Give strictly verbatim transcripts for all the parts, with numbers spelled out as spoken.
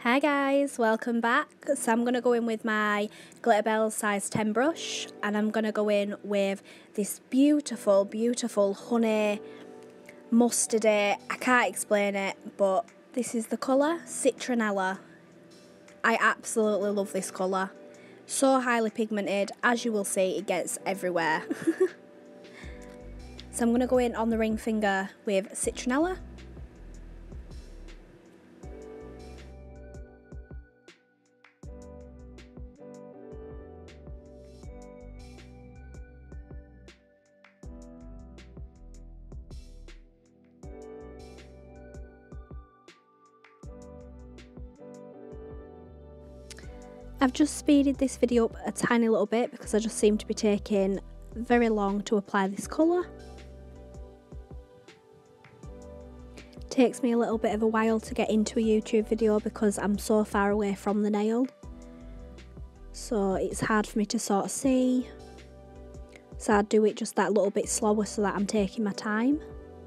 Hi guys, welcome back. So I'm going to go in with my Glitterbels size ten brush and I'm going to go in with this beautiful, beautiful honey mustardy. I can't explain it, but this is the colour, Citronella. I absolutely love this colour. So highly pigmented, as you will see, it gets everywhere. So I'm going to go in on the ring finger with Citronella. I've just speeded this video up a tiny little bit because I just seem to be taking very long to apply this colour. Takes me a little bit of a while to get into a YouTube video because I'm so far away from the nail. So it's hard for me to sort of see. So I do it just that little bit slower so that I'm taking my time.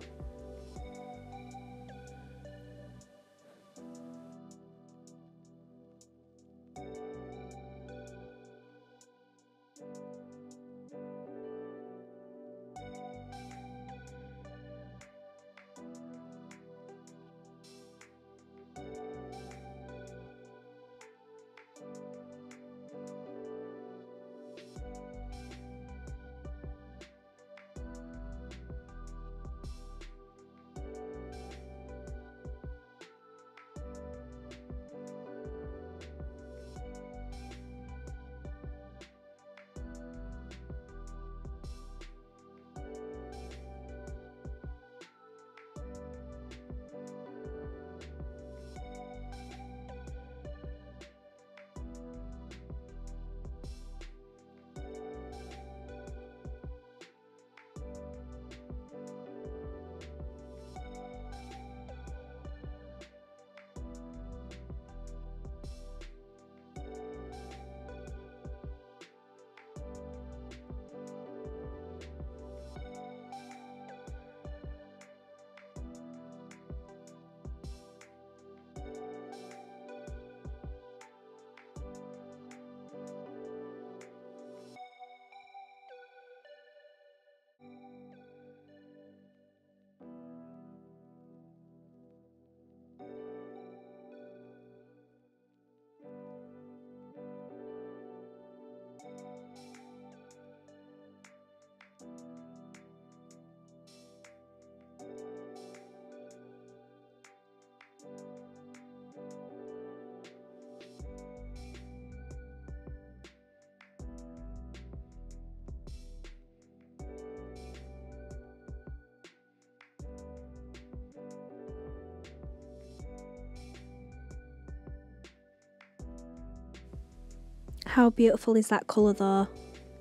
How beautiful is that colour though?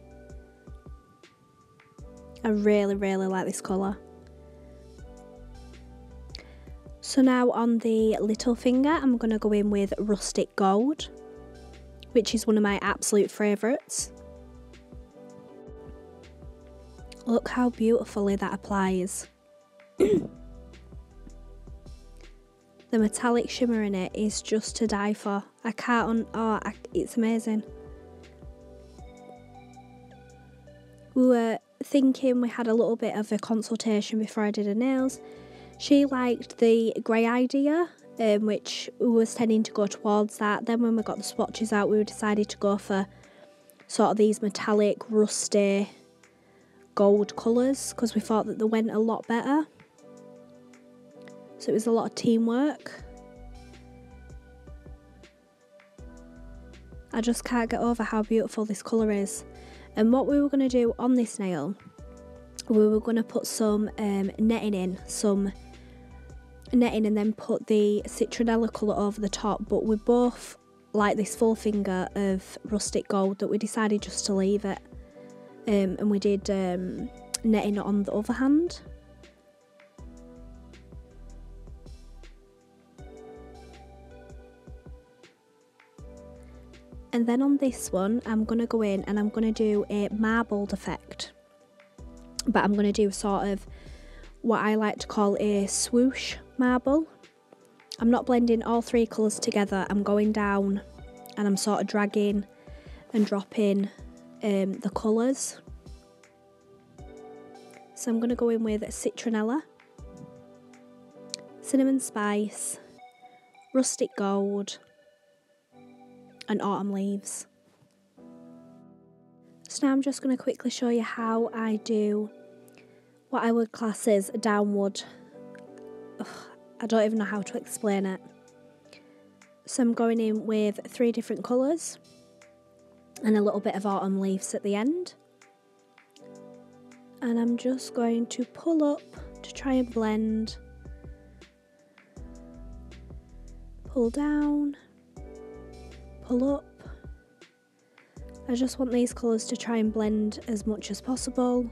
I really, really like this colour. So now on the little finger, I'm going to go in with Rustic Gold, which is one of my absolute favourites. Look how beautifully that applies. The metallic shimmer in it is just to die for. I can't, un oh, I, it's amazing. We were thinking, we had a little bit of a consultation before I did her nails. She liked the grey idea, um, which was tending to go towards that. Then when we got the swatches out, we decided to go for sort of these metallic, rusty, gold colours because we thought that they went a lot better. So it was a lot of teamwork. I just can't get over how beautiful this colour is. And what we were going to do on this nail, we were going to put some um, netting in, some netting and then put the Citronella colour over the top, but we both like this full finger of Rustic Gold that we decided just to leave it. Um, and we did um, netting on the other hand. And then on this one, I'm going to go in and I'm going to do a marbled effect. But I'm going to do sort of what I like to call a swoosh marble. I'm not blending all three colours together. I'm going down and I'm sort of dragging and dropping um, the colours. So I'm going to go in with Citronella, Cinnamon Spice, Rustic Gold and Autumn Leaves. So now I'm just going to quickly show you how I do what I would class as a downward. Ugh, I don't even know how to explain it. So I'm going in with three different colours and a little bit of autumn leaves at the end. And I'm just going to pull up to try and blend. Pull down, pull up. I just want these colours to try and blend as much as possible.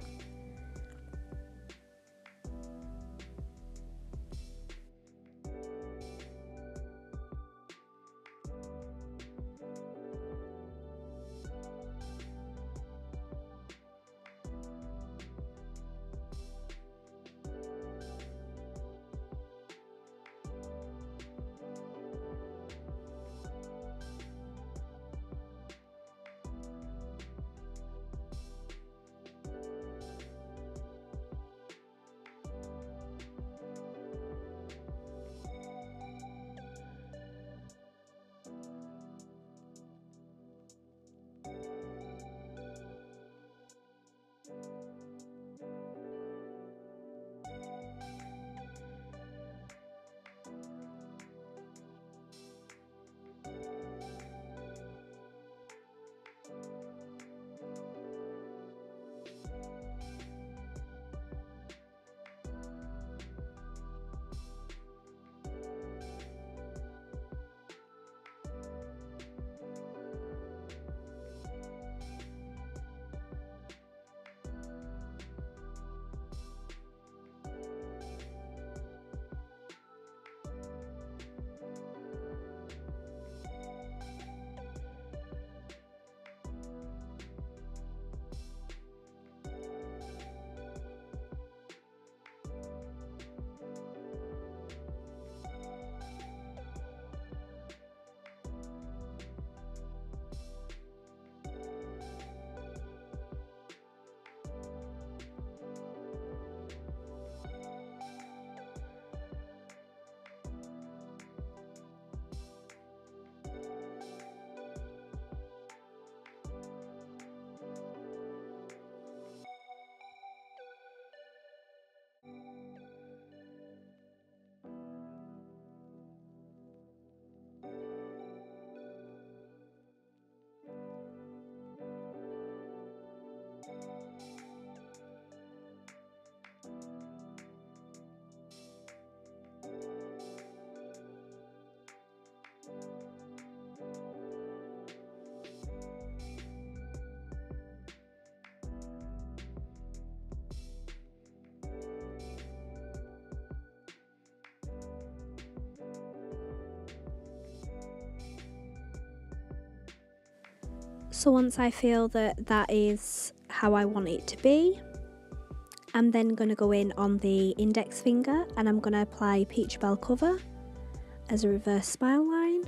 So once I feel that that is how I want it to be, I'm then going to go in on the index finger and I'm going to apply Peach Bell Cover as a reverse smile line.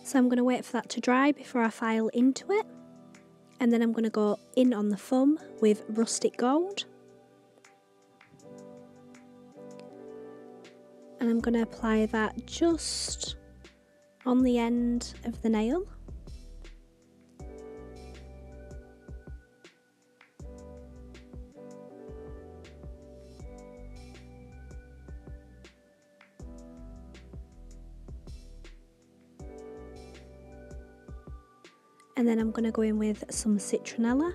So I'm going to wait for that to dry before I file into it. And then I'm going to go in on the thumb with Rustic Gold. And I'm going to apply that just on the end of the nail. And then I'm going to go in with some citronella.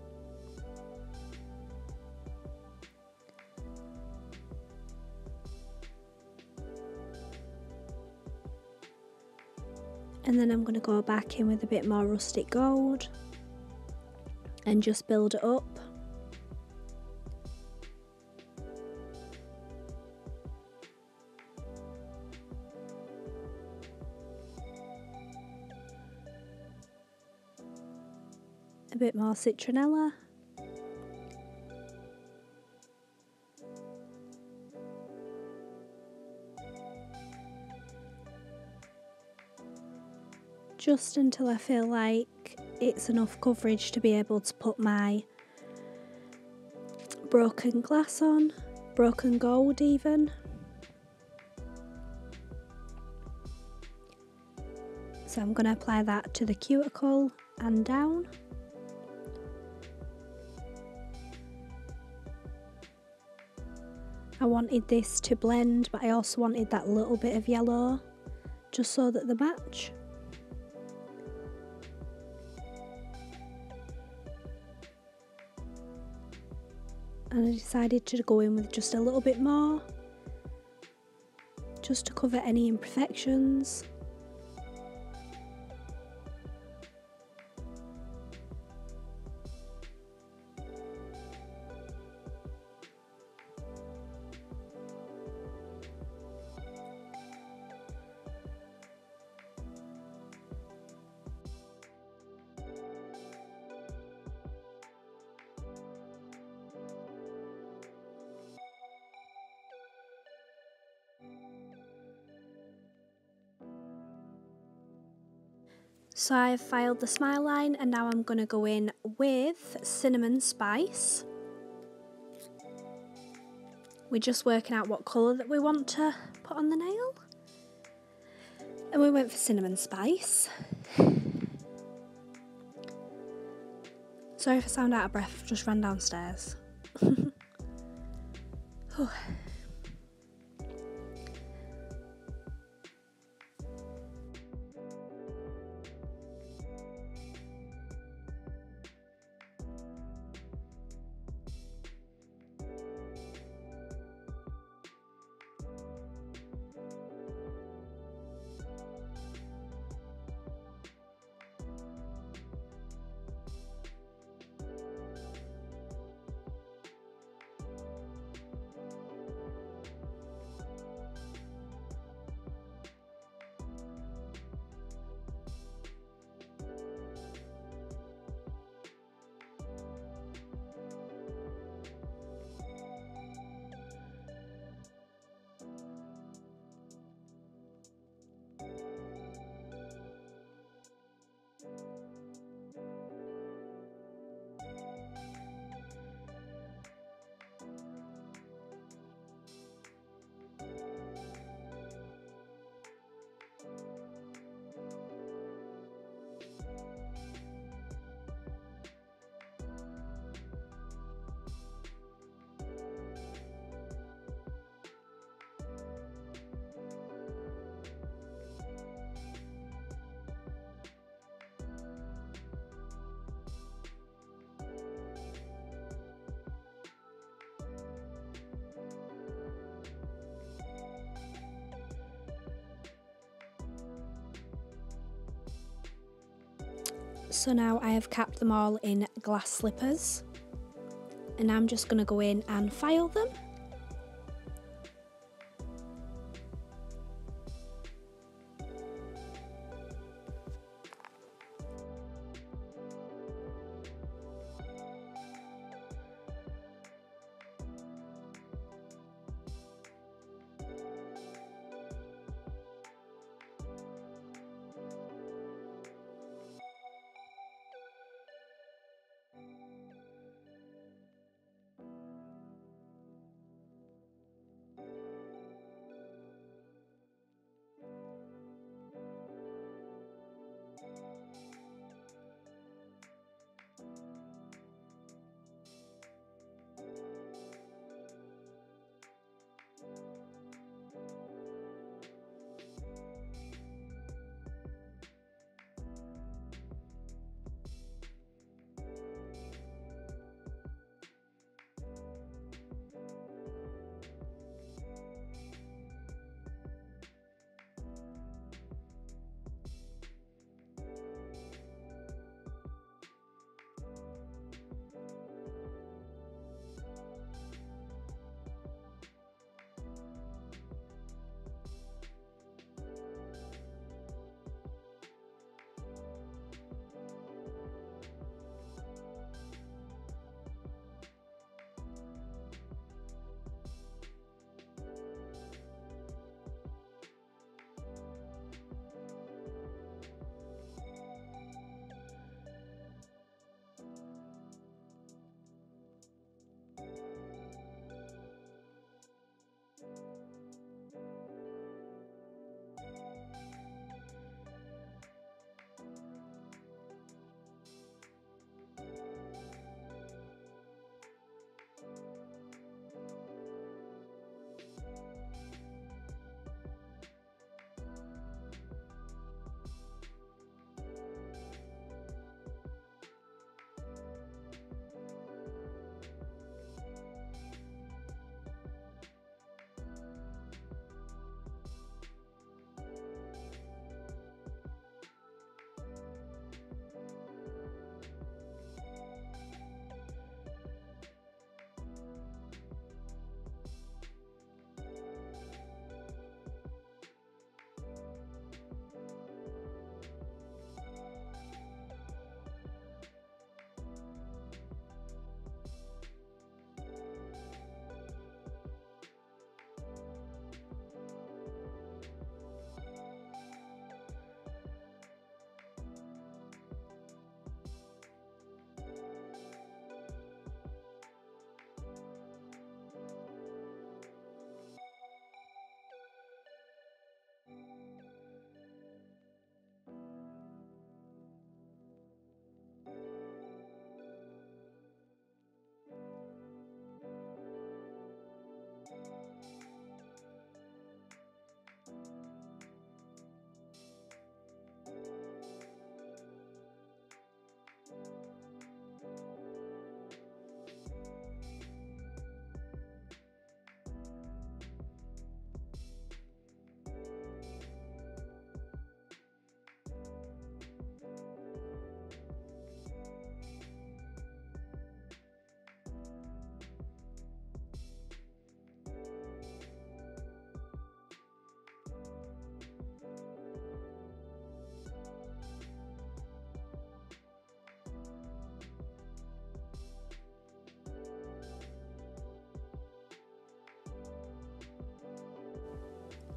And then I'm going to go back in with a bit more Rustic Gold and just build it up. A bit more citronella. Just until I feel like it's enough coverage to be able to put my broken glass on, broken gold even. So I'm going to apply that to the cuticle and down. I wanted this to blend, but I also wanted that little bit of yellow, just so that they match. And I decided to go in with just a little bit more, just to cover any imperfections. So I've filed the smile line and now I'm going to go in with Cinnamon Spice. We're just working out what colour that we want to put on the nail. And we went for Cinnamon Spice. Sorry if I sound out of breath, I've just ran downstairs. So now I have capped them all in glass slippers and I'm just going to go in and file them.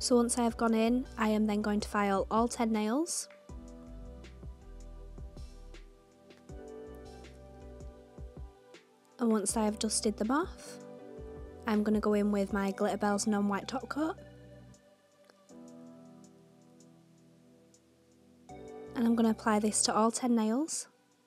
So once I have gone in, I am then going to file all ten nails. And once I have dusted them off, I'm going to go in with my Glitterbels non-white top coat. And I'm going to apply this to all ten nails.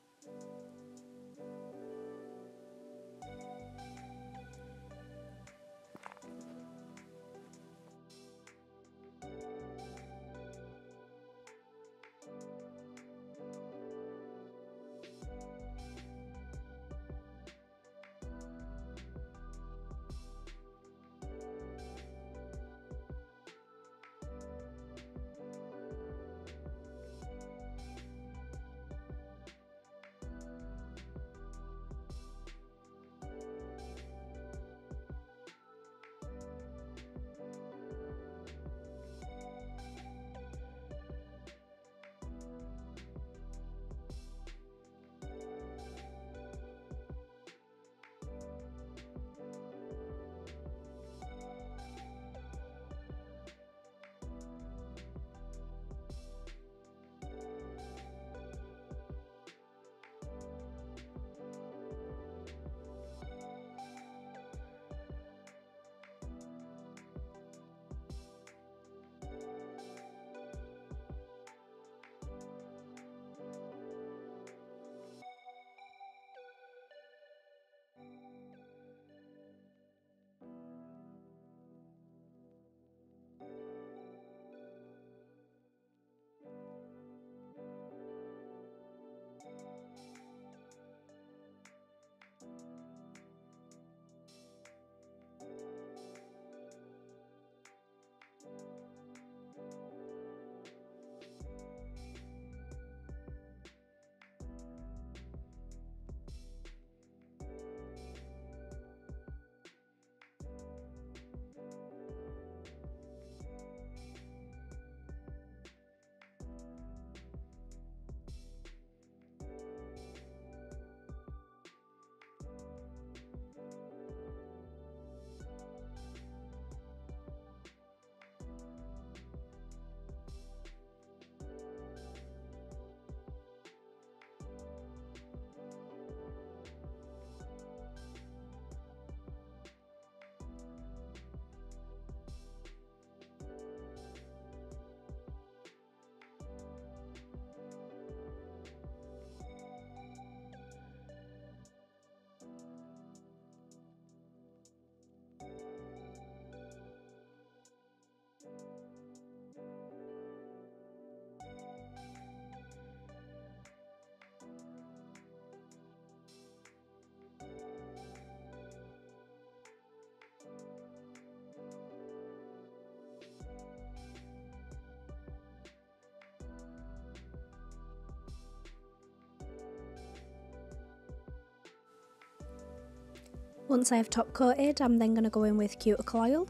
Once I have top coated, I'm then going to go in with cuticle oil.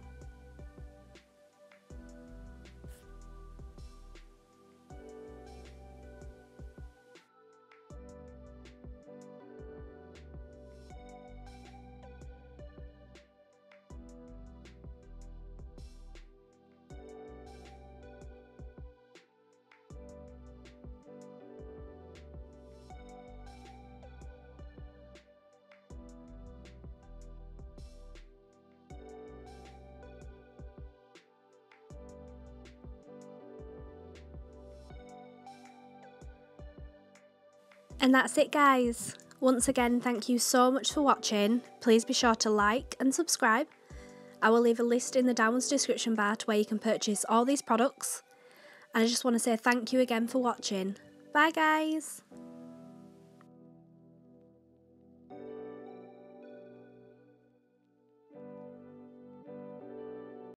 And that's it, guys. Once again, thank you so much for watching. Please be sure to like and subscribe. I will leave a list in the downwards description bar to where you can purchase all these products. And I just want to say thank you again for watching. Bye, guys.